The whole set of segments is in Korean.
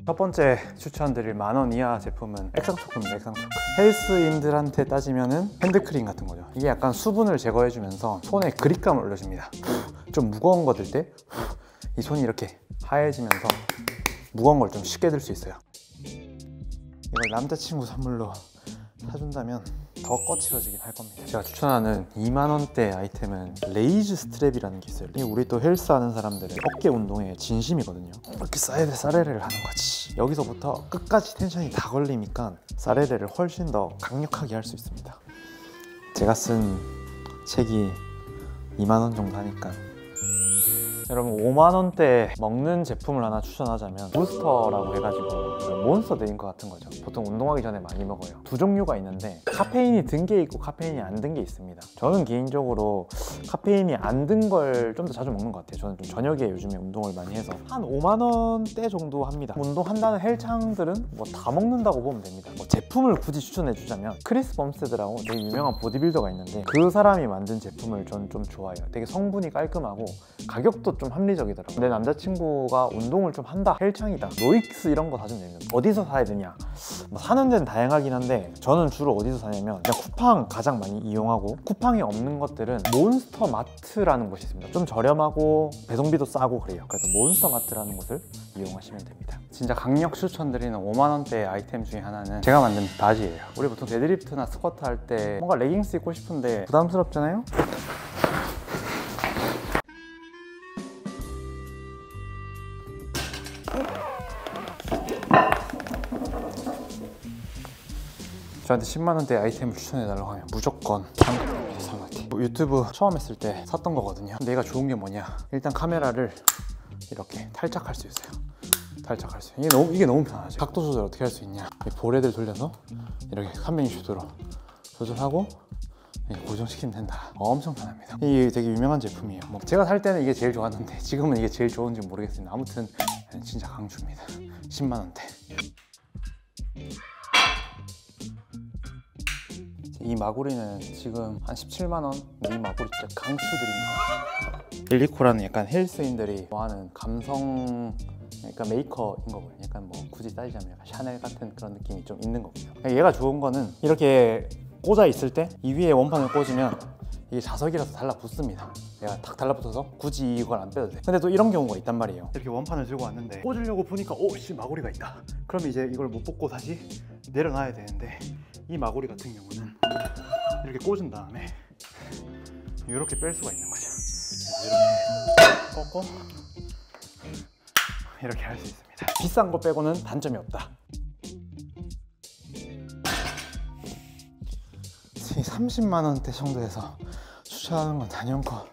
첫 번째 추천드릴 10,000원 이하 제품은 액상초크입니다. 액상초크. 헬스인들한테 따지면은 핸드크림 같은 거죠. 이게 약간 수분을 제거해주면서 손에 그립감을 올려줍니다. 좀 무거운 거 들 때 이 손이 이렇게 하얘지면서 무거운 걸 좀 쉽게 들 수 있어요. 이걸 남자친구 선물로 사준다면 더 거칠어지긴 할 겁니다. 제가 추천하는 20,000원대 아이템은 레이즈 스트랩이라는 게 있어요. 우리 또 헬스 하는 사람들은 어깨 운동에 진심이거든요. 이렇게 사레레를 하는 거지. 여기서부터 끝까지 텐션이 다 걸리니까 사레레를 훨씬 더 강력하게 할 수 있습니다. 제가 쓴 책이 20,000원 정도 하니까 여러분 50,000원대 먹는 제품을 하나 추천하자면 몬스터라고 해가지고 몬스터 드링크 같은 거죠. 보통 운동하기 전에 많이 먹어요. 두 종류가 있는데 카페인이 든 게 있고 카페인이 안 든 게 있습니다. 저는 개인적으로 카페인이 안 든 걸 좀 더 자주 먹는 것 같아요. 저는 좀 저녁에 요즘에 운동을 많이 해서 한 50,000원대 정도 합니다. 운동한다는 헬창들은 뭐 다 먹는다고 보면 됩니다. 뭐 제품을 굳이 추천해 주자면 크리스 범스테드라고 되게 유명한 보디빌더가 있는데 그 사람이 만든 제품을 저는 좀 좋아해요. 되게 성분이 깔끔하고 가격도 좀 합리적이더라고요. 내 남자친구가 운동을 좀 한다, 헬창이다, 로익스 이런 거 사주면 됩니다. 어디서 사야 되냐? 뭐 사는 데는 다양하긴 한데 저는 주로 어디서 사냐면 그냥 쿠팡 가장 많이 이용하고, 쿠팡에 없는 것들은 몬스터 마트라는 곳이 있습니다. 좀 저렴하고 배송비도 싸고 그래요. 그래서 몬스터 마트라는 곳을 이용하시면 됩니다. 진짜 강력 추천드리는 50,000원대 아이템 중에 하나는 제가 만든 바지예요. 우리 보통 데드리프트나 스쿼트 할 때 뭔가 레깅스 입고 싶은데 부담스럽잖아요? 저한테 100,000원대 아이템을 추천해달라고 하면 무조건 삼각대입니다. 삼각대. 유튜브 처음 했을 때 샀던 거거든요. 근데 얘가 좋은 게 뭐냐, 일단 카메라를 이렇게 탈착할 수 있어요. 탈착할 수 있어요. 이게 너무 편하죠. 각도 조절 어떻게 할 수 있냐, 볼헤드를 돌려서 이렇게 360도로 조절하고 고정시키면 된다. 엄청 편합니다. 이게 되게 유명한 제품이에요. 뭐 제가 살 때는 이게 제일 좋았는데 지금은 이게 제일 좋은지 모르겠습니다. 아무튼 진짜 강추입니다. 100,000원대. 이 마구리는 지금 한 170,000원. 이 마구리 진짜 강추드립니다. 릴리코라는 약간 헬스인들이 좋아하는 감성, 약간 메이커인 거고요. 약간 뭐 굳이 따지자면 약간 샤넬 같은 그런 느낌이 좀 있는 거고요. 얘가 좋은 거는 이렇게 꽂아 있을 때 이 위에 원판을 꽂으면 이게 자석이라서 달라붙습니다. 얘가 탁 달라붙어서 굳이 이걸 안 빼도 돼. 근데 또 이런 경우가 있단 말이에요. 이렇게 원판을 들고 왔는데 꽂으려고 보니까 오씨 마구리가 있다. 그럼 이제 이걸 못 뽑고 다시 내려놔야 되는데, 이 마구리 같은 경우는 이렇게 꽂은 다음에 이렇게 뺄 수가 있는 거죠. 이렇게 꽂고 이렇게 할 수 있습니다. 비싼 거 빼고는 단점이 없다. 300,000원대 정도에서 추천하는 건 단연코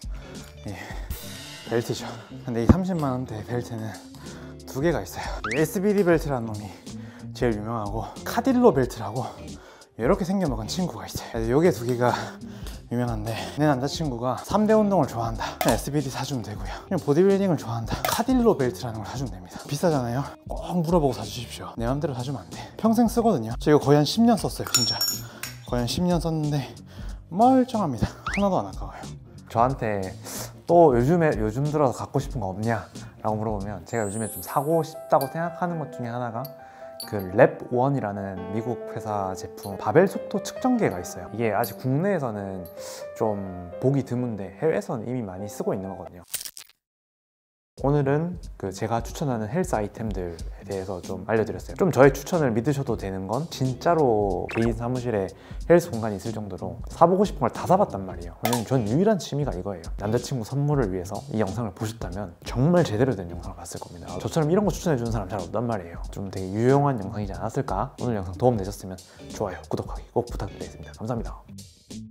벨트죠. 근데 이 300,000원대 벨트는 두 개가 있어요. SBD 벨트라는 놈이 제일 유명하고, 카딜로 벨트라고 이렇게 생겨먹은 친구가 있어요. 요게 두 개가 유명한데, 내 남자친구가 3대 운동을 좋아한다, SBD 사주면 되고요. 그냥 보디빌딩을 좋아한다, 카딜로 벨트라는 걸 사주면 됩니다. 비싸잖아요? 꼭 물어보고 사주십시오. 내 맘대로 사주면 안 돼. 평생 쓰거든요. 저 이거 거의 한 10년 썼어요. 진짜 거의 한 10년 썼는데 멀쩡합니다. 하나도 안 아까워요. 저한테 또 요즘 들어서 갖고 싶은 거 없냐 라고 물어보면, 제가 요즘에 좀 사고 싶다고 생각하는 것 중에 하나가 그 랩1이라는 미국 회사 제품 바벨 속도 측정계가 있어요. 이게 아직 국내에서는 좀 보기 드문데 해외에서는 이미 많이 쓰고 있는 거거든요. 오늘은 제가 추천하는 헬스 아이템들에 대해서 좀 알려드렸어요. 좀 저의 추천을 믿으셔도 되는 건, 진짜로 개인 사무실에 헬스 공간이 있을 정도로 사보고 싶은 걸 다 사봤단 말이에요. 왜냐면 전 유일한 취미가 이거예요. 남자친구 선물을 위해서 이 영상을 보셨다면 정말 제대로 된 영상을 봤을 겁니다. 저처럼 이런 거 추천해주는 사람 잘 없단 말이에요. 좀 되게 유용한 영상이지 않았을까? 오늘 영상 도움 되셨으면 좋아요, 구독하기 꼭 부탁드리겠습니다. 감사합니다.